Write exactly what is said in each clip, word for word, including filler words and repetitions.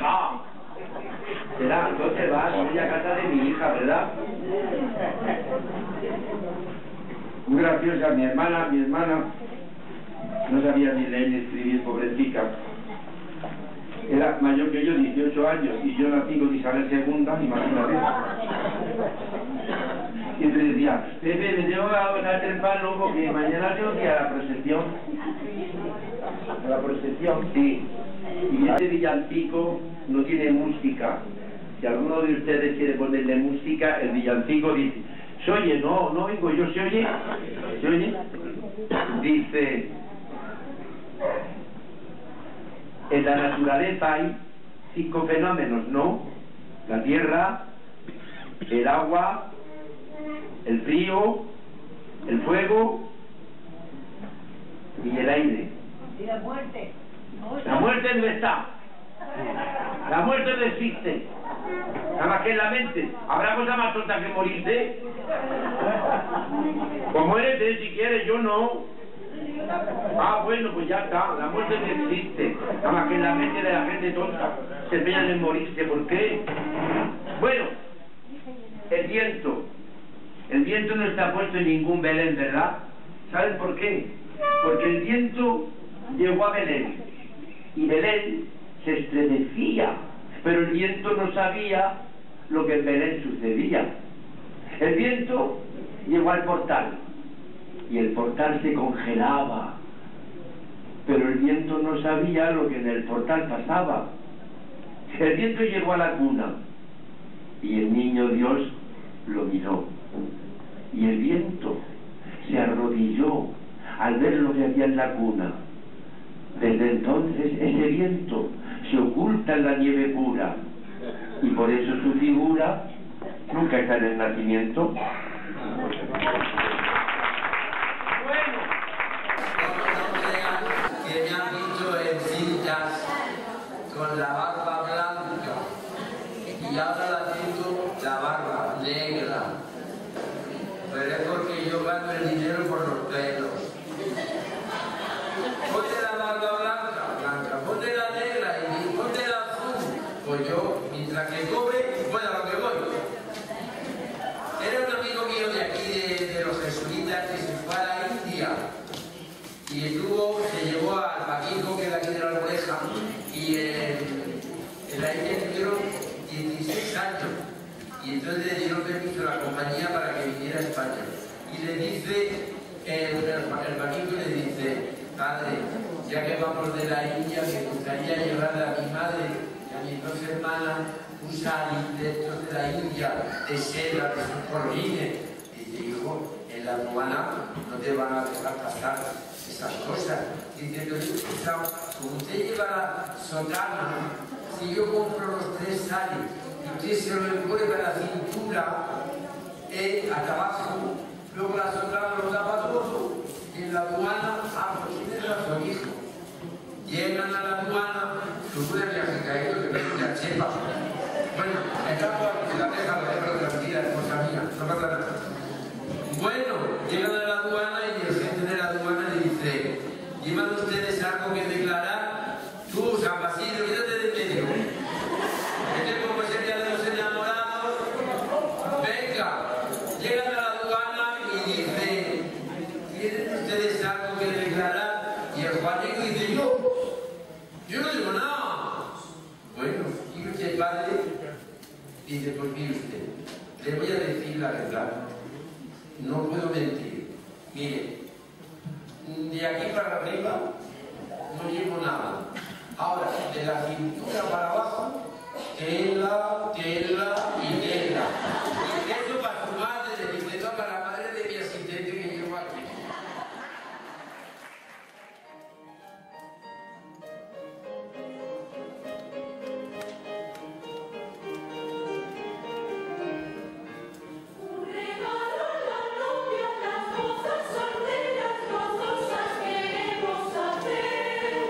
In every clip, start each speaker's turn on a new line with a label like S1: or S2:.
S1: hija. Será, entonces vas a casa de mi hija, ¿verdad? Muy graciosa, mi hermana, mi hermana no sabía ni leer ni escribir, pobrecita. Era mayor que yo, dieciocho años, y yo nací con Isabel segunda, imagínate. Y te decía, Pepe, me tengo que hacer el palo porque mañana tengo que ir a la procesión. A la procesión, sí. Y este villancico no tiene música. Si alguno de ustedes quiere ponerle música, el villancico dice, ¿se oye? No, no oigo yo, ¿se oye? ¿Se oye? Dice, en la naturaleza hay cinco fenómenos, ¿no? La tierra, el agua, el frío, el fuego y el aire.
S2: ¿Y la muerte?
S1: La muerte no está. La muerte no existe. Nada más que en la mente. ¿Habrá cosa más tonta que morirse? Pues muérete si quieres, yo no. Ah, bueno, pues ya está. La muerte no existe. Nada más que en la mente de la gente tonta. Se empeñan en morirse. ¿Por qué? Bueno, el viento. El viento no está puesto en ningún Belén, ¿verdad? ¿Saben por qué? Porque el viento llegó a Belén. Y Belén se estremecía. Pero el viento no sabía lo que en Belén sucedía. El viento llegó al portal. Y el portal se congelaba. Pero el viento no sabía lo que en el portal pasaba. El viento llegó a la cuna. Y el niño Dios lo miró. Y el viento se arrodilló al ver lo que había en la cuna. Desde entonces ese viento se oculta en la nieve pura. Y por eso su figura nunca está en el nacimiento.
S3: Que me han visto en cintas con la barba blanca y ahora la tengo la barba negra, pero es porque yo gano el dinero por los pelos. Ponte la barba blanca, blanca, ponte la negra y ponte la azul, pues yo mientras que cobre voy a lo que voy. Era un amigo mío de aquí de, de los jesuitas que se fue a la India y estuvo, se llevó al Paquito, que era aquí de la Oreja, y en, en la India tuvieron dieciséis años. Y entonces le dieron permiso a la compañía para que viniera a España. Y le dice, el, el, el Paquito le dice, padre, ya que vamos de la India, me gustaría llevar a mi madre y a mis dos hermanas un sari de estos de la India, de seda, de sus corrines. Y dice, hijo, en la aduana no te van a dejar pasar esas cosas. Dice, pero como usted lleva la sotana, si yo compro los tres saris y usted se lo envuelve a la cintura, eh, hasta abajo, luego la sotana lo tapa todo, y en la aduana, ah, pues tiene razón, hijo. Llegan a la aduana, tú puedes viajar caído que ven la chepa. Bueno, el campo de la deja, lo dejo tranquila, esposa mía, no pasa nada. Bueno, llegan a la aduana y el gente de la aduana le dice, ¿llevan ustedes algo que declarar? Tú, San Basilio, quítate de medio. Este como es el día de los enamorados. Venga, llegan a la aduana y dice, ¿tienen ustedes algo que declarar? Y el Juanico dice, yo, yo no digo nada. Bueno, y usted, padre, dice, pues mire usted, le voy a decir la verdad. No puedo mentir. Mire, de aquí para arriba no llevo nada. Ahora, de la cintura para abajo, tela, tela y tela. Y eso para su madre, dice, no, para la madre de mi asistente que llevo aquí.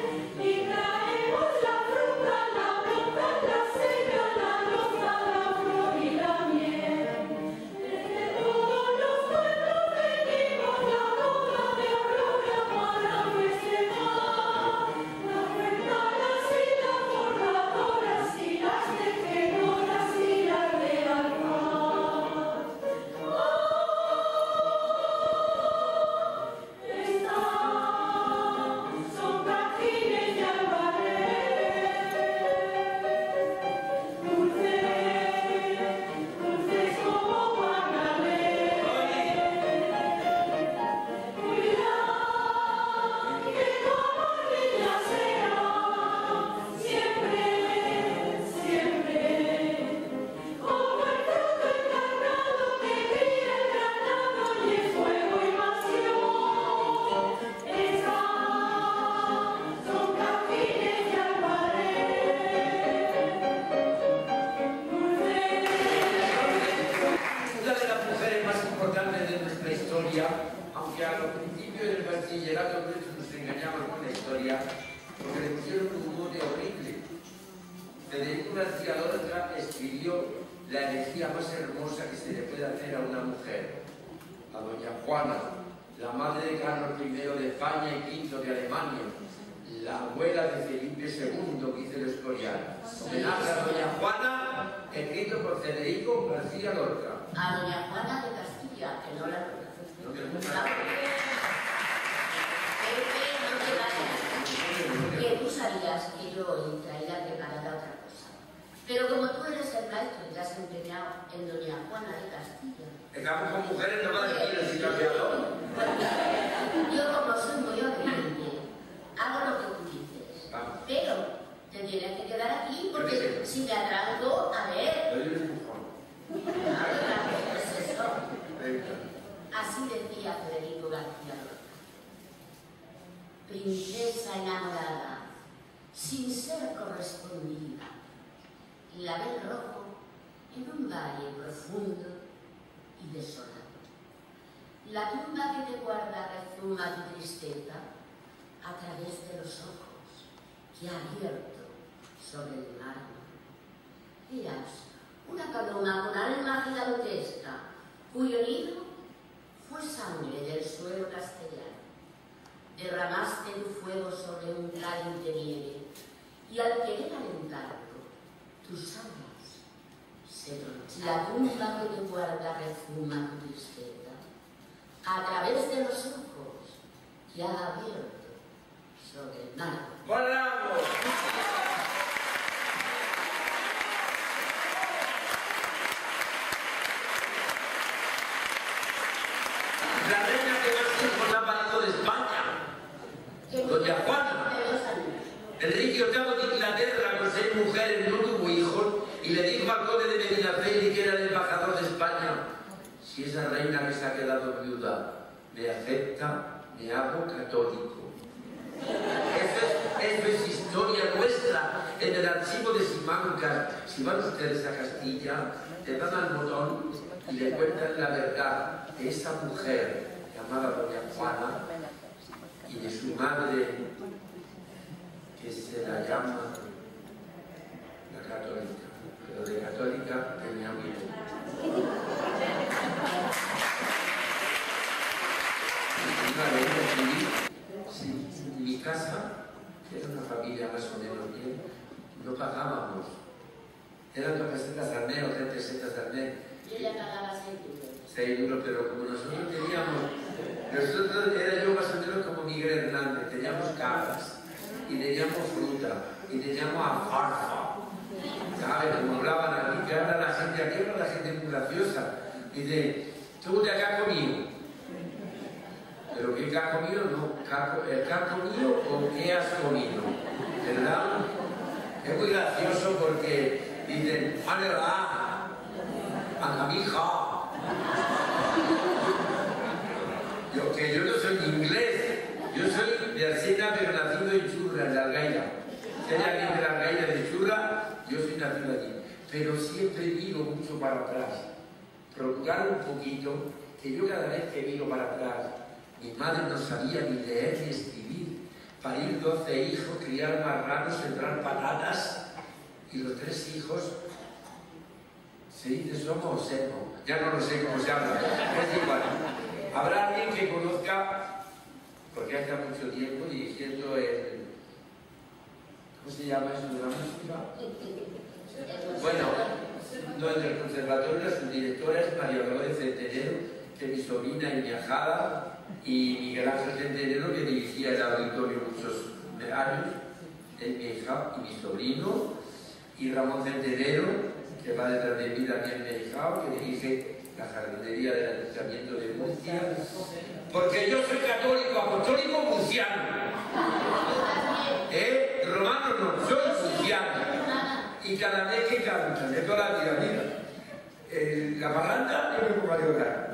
S4: Y traemos la fruta, la bota, la cena, la rosa, la
S3: historia, aunque a los principios del bachillerato nos engañaban con la historia, porque le pusieron un mote horrible. Federico García Lorca escribió la elegía más hermosa que se le puede hacer a una mujer, a doña Juana, la madre de Carlos primero de España y quinto de Alemania, la abuela de Felipe segundo, que dice el Escorial. Homenaje a doña Juana, escrito por Federico García Lorca.
S2: A doña Juana de Castilla, que no la
S3: No te
S2: que tú sabías que yo hoy traía preparada otra cosa. Pero como tú eres el maestro y te has empeñado en doña Juana de Castilla...
S3: Estamos con mujeres, no va a decir el significado.
S2: Yo, como soy muy obediente, hago lo que tú dices.
S3: Vamos.
S2: Pero te tienes que quedar aquí porque si me atraso, a ver...
S3: Doy un empujón.
S2: Pues eso. Así decía Federico García Lorca. Princesa enamorada, sin ser correspondida, la del rojo en un valle profundo y desolado. La tumba que te guarda rezuma tu tristeza a través de los ojos que ha abierto sobre el mármol. Eras una paloma con alma gigantesca, cuyo nido fue sangre del suelo castellano. Derramaste tu fuego sobre un cáliz de nieve y al querer alentarlo, tus alas se torcieron. La tumba que te guarda rezuma tu tristeza a través de los ojos que ha abierto sobre el mar.
S3: ¡Bravo! La reina que más hijos ha parido de España, doña Juana. Enrique octavo de Inglaterra, con seis mujeres, no tuvo hijos, y le dijo al conde de Medinaceli, que era el embajador de España: si esa reina que se ha quedado viuda me acepta, me hago católico. Eso es, eso es historia nuestra, en el archivo de Simancas. Si van ustedes a Castilla, le dan al botón y le cuentan la verdad de esa mujer llamada doña Juana y de su madre, que se la llama la católica, pero de católica tenía muy poco. Una vez decidí, si en mi casa, que era una familia más o menos bien, no pagábamos. Eran dos pesetas al mes o tres pesetas al mes.
S2: Yo ya pagaba seis duros.
S3: Seis duros, pero como nosotros teníamos, nosotros era yo más o menos como Miguel Hernández, teníamos cabras, y teníamos fruta, y teníamos alfalfa. ¿Sabes? Como hablaban aquí, que habla la gente aquí, habla la gente muy graciosa. Dice, ¿tú te has comido? ¿Pero qué has comido? No, ¿el que has comido o qué has comido? ¿Verdad? Es muy gracioso porque dicen, ¡Anela! ¡Anamija! Yo, que yo no soy inglés, yo soy de Arsena, pero nacido en Churra, en la Algaida. Si hay alguien de la Algaida de Churra, yo soy nacido allí. Pero siempre miro mucho para atrás. Procurar un poquito, que yo cada vez que miro para atrás, mi madre no sabía ni leer ni escribir. Parir doce hijos, criar marranos, sembrar patatas, y los tres hijos, se dice somo o semo, ya no lo sé cómo se habla, es igual. Habrá alguien que conozca, porque hace mucho tiempo dirigiendo el... ¿Cómo se llama eso de la música? Bueno, no, en el conservatorio la subdirectora es María Dolores Centenero, que es mi sobrina y mi ahijada, y Miguel Ángel Centenero, que dirigía el auditorio muchos años, es mi hija y mi sobrino, y Ramón Centenero, que va detrás de mí también mi hijado, que dirige la jardinería del Ayuntamiento de Murcia, porque yo soy católico, apostólico, murciano. ¿Eh? Romano no, soy murciano. Y cada vez que cantan, de toda la vida, mira, eh, la parranda, yo me pongo a llorar.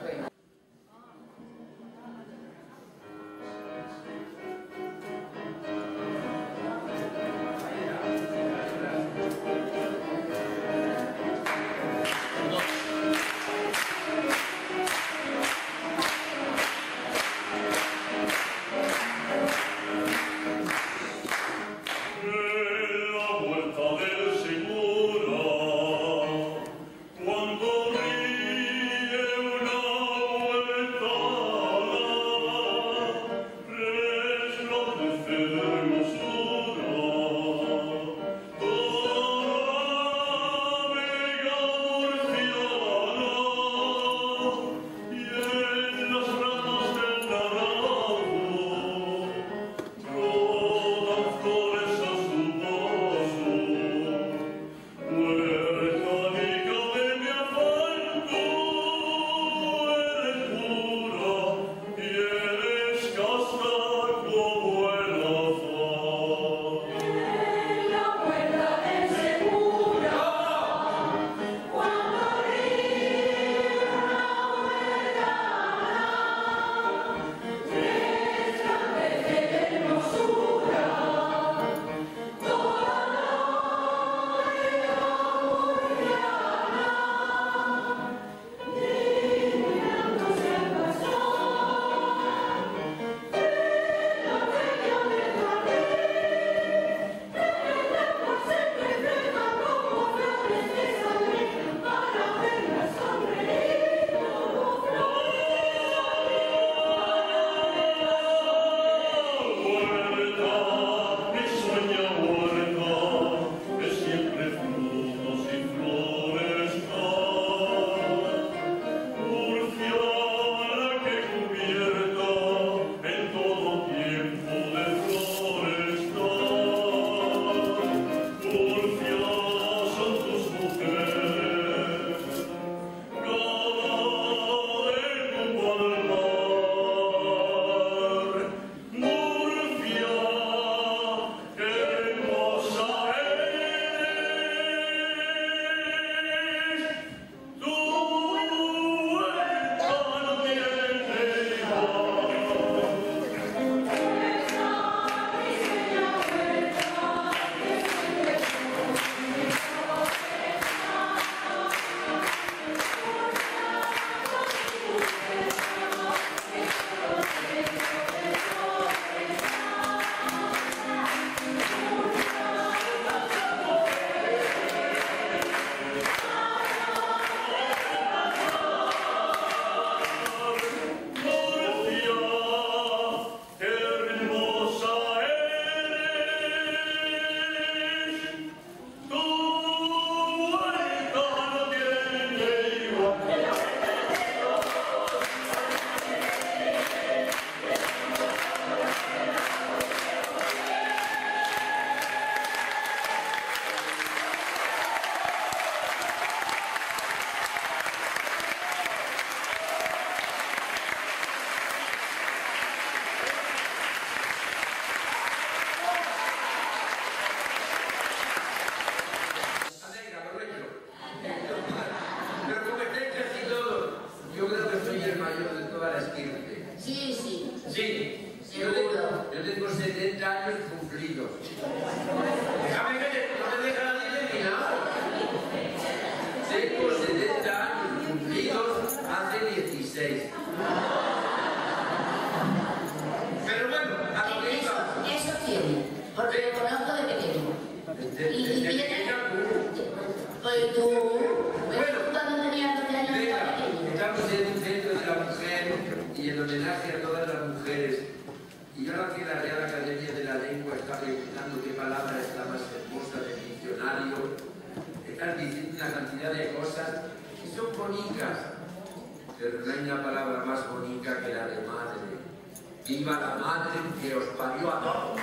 S3: y a todas las mujeres. Y ahora que la Real Academia de la Lengua está preguntando qué palabra está más hermosa del diccionario, están diciendo una cantidad de cosas que son bonitas, pero no hay una palabra más bonita que la de madre. ¡Viva la madre que os parió a todos!